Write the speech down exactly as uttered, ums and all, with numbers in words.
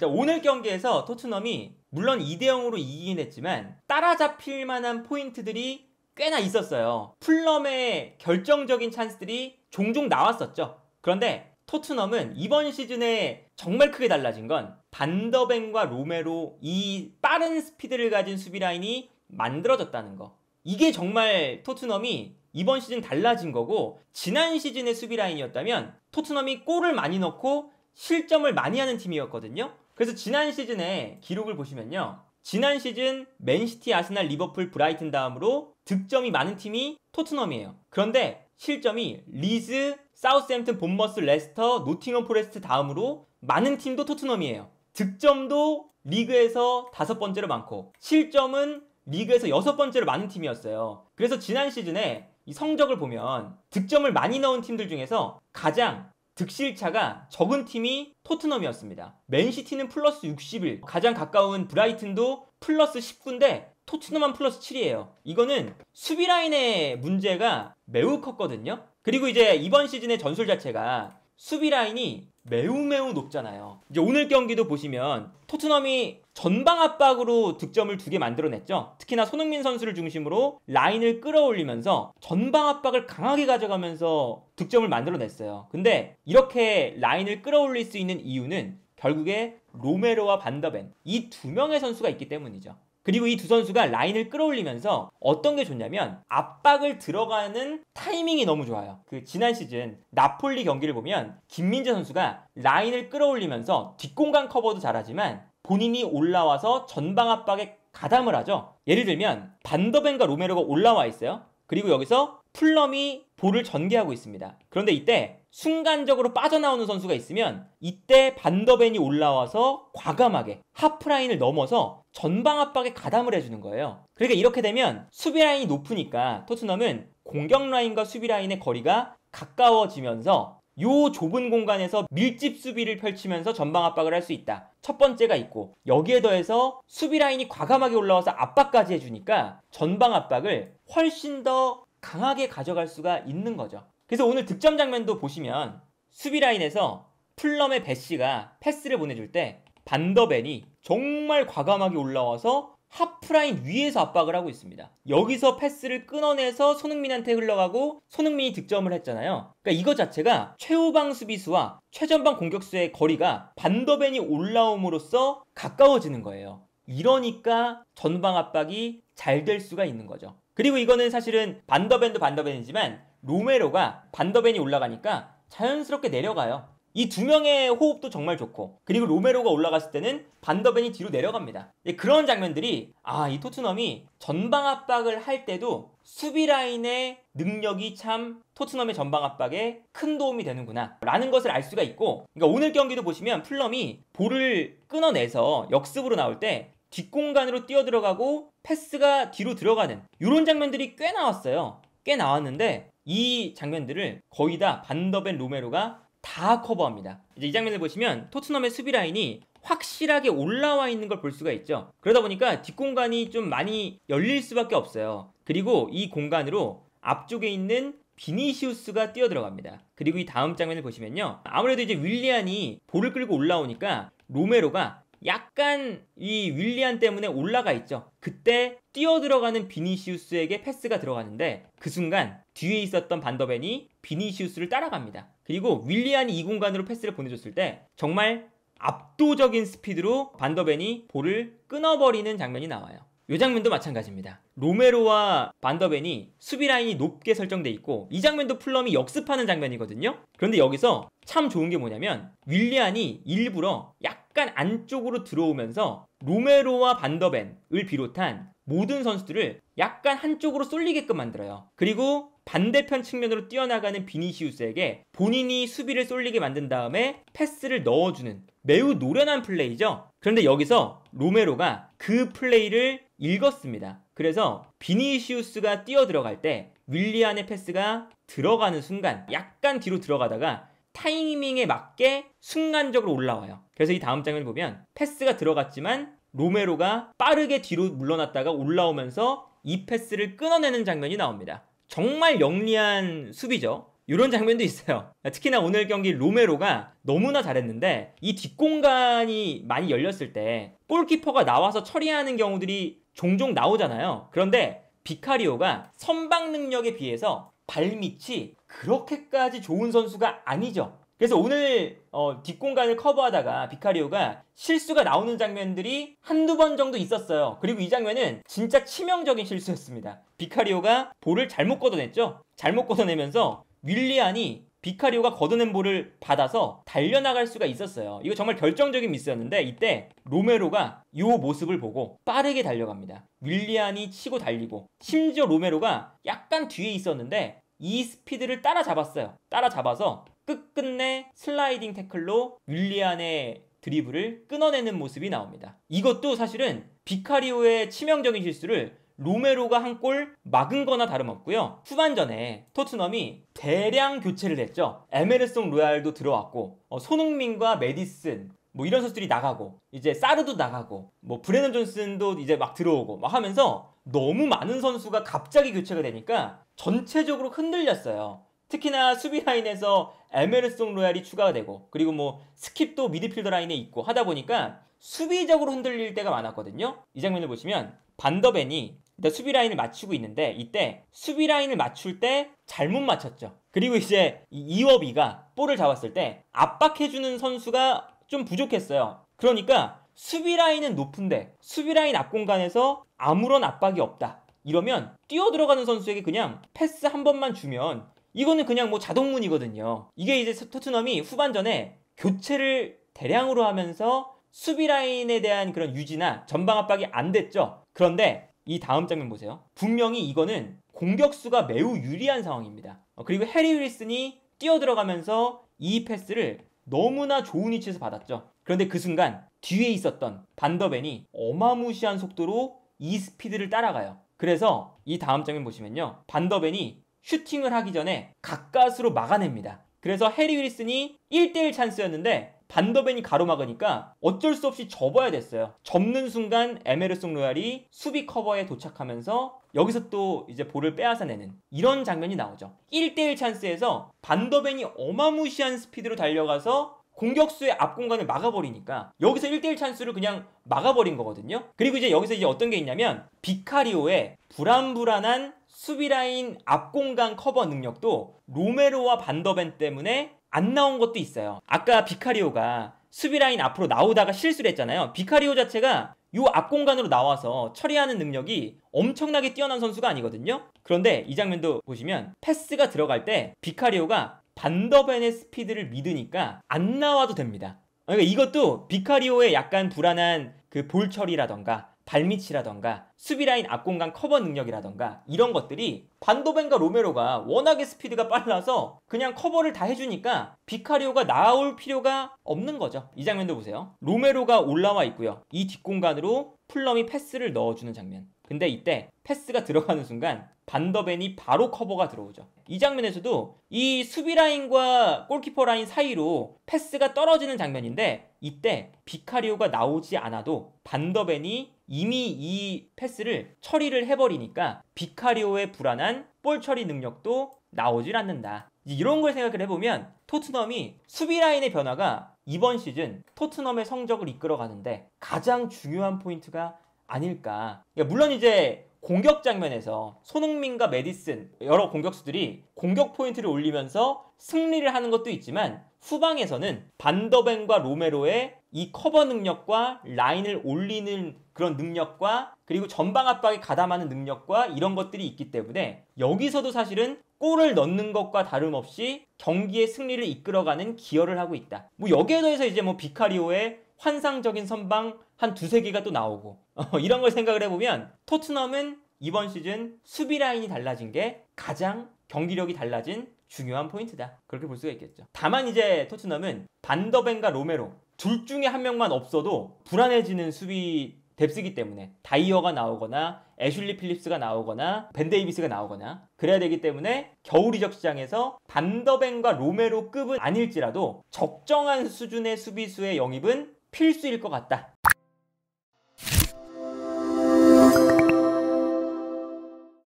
오늘 경기에서 토트넘이 물론 이 대 영으로 이기긴 했지만 따라잡힐 만한 포인트들이 꽤나 있었어요. 풀럼의 결정적인 찬스들이 종종 나왔었죠. 그런데 토트넘은 이번 시즌에 정말 크게 달라진 건 반더벤과 로메로 이 빠른 스피드를 가진 수비 라인이 만들어졌다는 거. 이게 정말 토트넘이 이번 시즌 달라진 거고, 지난 시즌의 수비 라인이었다면 토트넘이 골을 많이 넣고 실점을 많이 하는 팀이었거든요. 그래서 지난 시즌에 기록을 보시면요, 지난 시즌 맨시티, 아스날, 리버풀, 브라이튼 다음으로 득점이 많은 팀이 토트넘이에요. 그런데 실점이 리즈, 사우스햄튼, 본머스, 레스터, 노팅엄 포레스트 다음으로 많은 팀도 토트넘이에요. 득점도 리그에서 다섯 번째로 많고 실점은 리그에서 여섯 번째로 많은 팀이었어요. 그래서 지난 시즌에 이 성적을 보면 득점을 많이 넣은 팀들 중에서 가장 득실차가 적은 팀이 토트넘이었습니다. 맨시티는 플러스 육십일, 가장 가까운 브라이튼도 플러스 십구인데 토트넘만 플러스 칠이에요. 이거는 수비 라인의 문제가 매우 컸거든요. 그리고 이제 이번 시즌의 전술 자체가 수비 라인이 매우 매우 높잖아요. 이제 오늘 경기도 보시면 토트넘이 전방 압박으로 득점을 두 개 만들어냈죠. 특히나 손흥민 선수를 중심으로 라인을 끌어올리면서 전방 압박을 강하게 가져가면서 득점을 만들어냈어요. 근데 이렇게 라인을 끌어올릴 수 있는 이유는 결국에 로메로와 반더벤, 이 두 명의 선수가 있기 때문이죠. 그리고 이 두 선수가 라인을 끌어올리면서 어떤 게 좋냐면 압박을 들어가는 타이밍이 너무 좋아요. 그 지난 시즌 나폴리 경기를 보면 김민재 선수가 라인을 끌어올리면서 뒷공간 커버도 잘하지만 본인이 올라와서 전방 압박에 가담을 하죠. 예를 들면 반더벤과 로메로가 올라와 있어요. 그리고 여기서 풀럼이 볼을 전개하고 있습니다. 그런데 이때 순간적으로 빠져나오는 선수가 있으면 이때 반더벤이 올라와서 과감하게 하프라인을 넘어서 전방 압박에 가담을 해주는 거예요. 그러니까 이렇게 되면 수비 라인이 높으니까 토트넘은 공격 라인과 수비 라인의 거리가 가까워지면서 요 좁은 공간에서 밀집 수비를 펼치면서 전방 압박을 할 수 있다. 첫 번째가 있고, 여기에 더해서 수비 라인이 과감하게 올라와서 압박까지 해주니까 전방 압박을 훨씬 더 강하게 가져갈 수가 있는 거죠. 그래서 오늘 득점 장면도 보시면 수비 라인에서 풀럼의 베시가 패스를 보내줄 때 반더벤이 정말 과감하게 올라와서 하프라인 위에서 압박을 하고 있습니다. 여기서 패스를 끊어내서 손흥민한테 흘러가고 손흥민이 득점을 했잖아요. 그러니까 이거 자체가 최후방 수비수와 최전방 공격수의 거리가 반더벤이 올라옴으로써 가까워지는 거예요. 이러니까 전방 압박이 잘 될 수가 있는 거죠. 그리고 이거는 사실은 반더벤도 반더벤이지만 로메로가 반더벤이 올라가니까 자연스럽게 내려가요. 이 두 명의 호흡도 정말 좋고, 그리고 로메로가 올라갔을 때는 반더벤이 뒤로 내려갑니다. 그런 장면들이 아, 이 토트넘이 전방 압박을 할 때도 수비 라인의 능력이 참 토트넘의 전방 압박에 큰 도움이 되는구나 라는 것을 알 수가 있고, 그러니까 오늘 경기도 보시면 풀럼이 볼을 끊어내서 역습으로 나올 때 뒷공간으로 뛰어들어가고 패스가 뒤로 들어가는 이런 장면들이 꽤 나왔어요. 꽤 나왔는데 이 장면들을 거의 다 반더벤, 로메로가 다 커버합니다. 이제 이 장면을 보시면 토트넘의 수비 라인이 확실하게 올라와 있는 걸 볼 수가 있죠. 그러다 보니까 뒷공간이 좀 많이 열릴 수밖에 없어요. 그리고 이 공간으로 앞쪽에 있는 비니시우스가 뛰어들어갑니다. 그리고 이 다음 장면을 보시면요, 아무래도 이제 윌리안이 볼을 끌고 올라오니까 로메로가 약간 이 윌리안 때문에 올라가 있죠. 그때 뛰어들어가는 비니시우스에게 패스가 들어가는데 그 순간 뒤에 있었던 반더벤이 비니시우스를 따라갑니다. 그리고 윌리안이 이 공간으로 패스를 보내줬을 때 정말 압도적인 스피드로 반더벤이 볼을 끊어버리는 장면이 나와요. 이 장면도 마찬가지입니다. 로메로와 반더벤이 수비 라인이 높게 설정돼 있고, 이 장면도 풀럼이 역습하는 장면이거든요. 그런데 여기서 참 좋은 게 뭐냐면 윌리안이 일부러 약간 안쪽으로 들어오면서 로메로와 반더벤을 비롯한 모든 선수들을 약간 한쪽으로 쏠리게끔 만들어요. 그리고 반대편 측면으로 뛰어나가는 비니시우스에게 본인이 수비를 쏠리게 만든 다음에 패스를 넣어주는 매우 노련한 플레이죠. 그런데 여기서 로메로가 그 플레이를 읽었습니다. 그래서 비니시우스가 뛰어들어갈 때 윌리안의 패스가 들어가는 순간 약간 뒤로 들어가다가 타이밍에 맞게 순간적으로 올라와요. 그래서 이 다음 장면을 보면 패스가 들어갔지만 로메로가 빠르게 뒤로 물러났다가 올라오면서 이 패스를 끊어내는 장면이 나옵니다. 정말 영리한 수비죠. 이런 장면도 있어요. 특히나 오늘 경기 로메로가 너무나 잘했는데 이 뒷공간이 많이 열렸을 때 골키퍼가 나와서 처리하는 경우들이 종종 나오잖아요. 그런데 비카리오가 선방 능력에 비해서 발밑이 그렇게까지 좋은 선수가 아니죠. 그래서 오늘 어, 뒷공간을 커버하다가 비카리오가 실수가 나오는 장면들이 한두 번 정도 있었어요. 그리고 이 장면은 진짜 치명적인 실수였습니다. 비카리오가 볼을 잘못 걷어냈죠. 잘못 걷어내면서 윌리안이 비카리오가 걷어낸 볼을 받아서 달려나갈 수가 있었어요. 이거 정말 결정적인 미스였는데 이때 로메로가 이 모습을 보고 빠르게 달려갑니다. 윌리안이 치고 달리고 심지어 로메로가 약간 뒤에 있었는데 이 스피드를 따라잡았어요. 따라잡아서 끝끝내 슬라이딩 태클로 윌리안의 드리블을 끊어내는 모습이 나옵니다. 이것도 사실은 비카리오의 치명적인 실수를 로메로가 한 골 막은 거나 다름없고요. 후반전에 토트넘이 대량 교체를 했죠. 에메르송 로얄도 들어왔고 어, 손흥민과 메디슨 뭐 이런 선수들이 나가고 이제 사르도 나가고 뭐 브레넌 존슨도 이제 막 들어오고 막 하면서 너무 많은 선수가 갑자기 교체가 되니까 전체적으로 흔들렸어요. 특히나 수비 라인에서 에메르송 로얄이 추가가 되고 그리고 뭐 스킵도 미드필더 라인에 있고 하다 보니까 수비적으로 흔들릴 때가 많았거든요. 이 장면을 보시면 반더벤이 일단 수비 라인을 맞추고 있는데 이때 수비 라인을 맞출 때 잘못 맞췄죠. 그리고 이제 이워비가 볼을 잡았을 때 압박해주는 선수가 좀 부족했어요. 그러니까 수비 라인은 높은데 수비 라인 앞 공간에서 아무런 압박이 없다. 이러면 뛰어들어가는 선수에게 그냥 패스 한 번만 주면 이거는 그냥 뭐 자동문이거든요. 이게 이제 토트넘이 후반전에 교체를 대량으로 하면서 수비 라인에 대한 그런 유지나 전방 압박이 안 됐죠. 그런데 이 다음 장면 보세요. 분명히 이거는 공격수가 매우 유리한 상황입니다. 그리고 해리 윌슨이 뛰어들어가면서 이 패스를 너무나 좋은 위치에서 받았죠. 그런데 그 순간 뒤에 있었던 반더벤이 어마무시한 속도로 이 스피드를 따라가요. 그래서 이 다음 장면 보시면요. 반더벤이 슈팅을 하기 전에 가까스로 막아냅니다. 그래서 해리 윌슨이 일 대일 찬스였는데 반더벤이 가로막으니까 어쩔 수 없이 접어야 됐어요. 접는 순간 에메르송 로얄이 수비 커버에 도착하면서 여기서 또 이제 볼을 빼앗아내는 이런 장면이 나오죠. 일 대일 찬스에서 반더벤이 어마무시한 스피드로 달려가서 공격수의 앞 공간을 막아버리니까 여기서 일 대일 찬스를 그냥 막아버린 거거든요. 그리고 이제 여기서 이제 어떤 게 있냐면 비카리오의 불안불안한 수비라인 앞 공간 커버 능력도 로메로와 반더벤 때문에 안 나온 것도 있어요. 아까 비카리오가 수비라인 앞으로 나오다가 실수를 했잖아요. 비카리오 자체가 요 앞 공간으로 나와서 처리하는 능력이 엄청나게 뛰어난 선수가 아니거든요. 그런데 이 장면도 보시면 패스가 들어갈 때 비카리오가 반더벤의 스피드를 믿으니까 안 나와도 됩니다. 그러니까 이것도 비카리오의 약간 불안한 그 볼 처리라던가 발밑이라던가 수비라인 앞공간 커버 능력이라던가 이런 것들이 반더벤과 로메로가 워낙에 스피드가 빨라서 그냥 커버를 다 해주니까 비카리오가 나올 필요가 없는 거죠. 이 장면도 보세요. 로메로가 올라와 있고요. 이 뒷공간으로 풀럼이 패스를 넣어주는 장면. 근데 이때 패스가 들어가는 순간 반더벤이 바로 커버가 들어오죠. 이 장면에서도 이 수비 라인과 골키퍼 라인 사이로 패스가 떨어지는 장면인데 이때 비카리오가 나오지 않아도 반더벤이 이미 이 패스를 처리를 해버리니까 비카리오의 불안한 볼 처리 능력도 나오질 않는다. 이런 걸 생각을 해보면 토트넘이 수비 라인의 변화가 이번 시즌 토트넘의 성적을 이끌어가는데 가장 중요한 포인트가 아닐까. 그러니까 물론 이제 공격 장면에서 손흥민과 메디슨 여러 공격수들이 공격 포인트를 올리면서 승리를 하는 것도 있지만 후방에서는 반더벤과 로메로의 이 커버 능력과 라인을 올리는 그런 능력과 그리고 전방 압박에 가담하는 능력과 이런 것들이 있기 때문에 여기서도 사실은 골을 넣는 것과 다름없이 경기의 승리를 이끌어가는 기여를 하고 있다. 뭐 여기에 더해서 이제 뭐 비카리오의 환상적인 선방 한 두세 개가 또 나오고 어, 이런 걸 생각을 해보면 토트넘은 이번 시즌 수비 라인이 달라진 게 가장 경기력이 달라진 중요한 포인트다. 그렇게 볼 수가 있겠죠. 다만 이제 토트넘은 반더벤과 로메로 둘 중에 한 명만 없어도 불안해지는 수비 뎁스기 때문에 다이어가 나오거나 애슐리 필립스가 나오거나 벤 데이비스가 나오거나 그래야 되기 때문에 겨울 이적 시장에서 반더벤과 로메로 급은 아닐지라도 적정한 수준의 수비수의 영입은 필수일 것 같다.